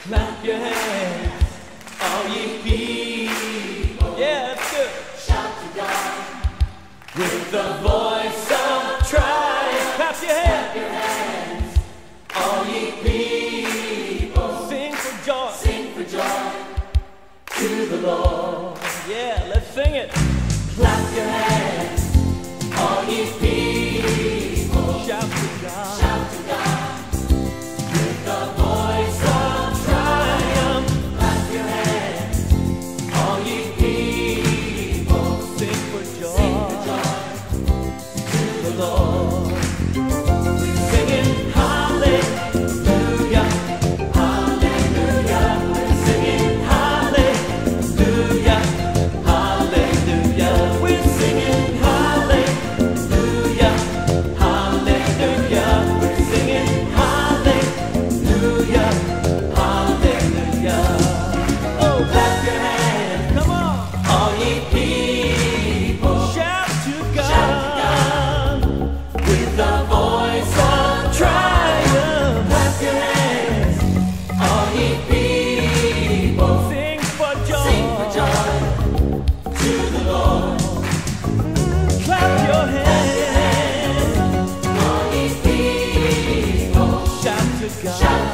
Clap your hands, all ye people. Yeah, that's good. Shout to God With the voice of triumph. Clap your hands. Clap your hands, all ye people. Sing for joy. Sing for joy to the Lord. Yeah, let's sing it. Clap your hands, all ye people. Shout to God. Shout to God with the voice of triumph. Clap your hands, all ye people. Sing for joy. Sing for joy to the Lord. We're singing hallelujah, hallelujah. We're singing hallelujah, hallelujah. We're singing hallelujah, hallelujah. We're singing hallelujah, hallelujah. Oh, clap your hands, Come on. all ye people. Shout to God. Shout to God with the voice of triumph. Clap your hands, all ye people. Sing for joy. Sing for joy to the Lord. Clap your hands. All ye people. Shout to God. Shout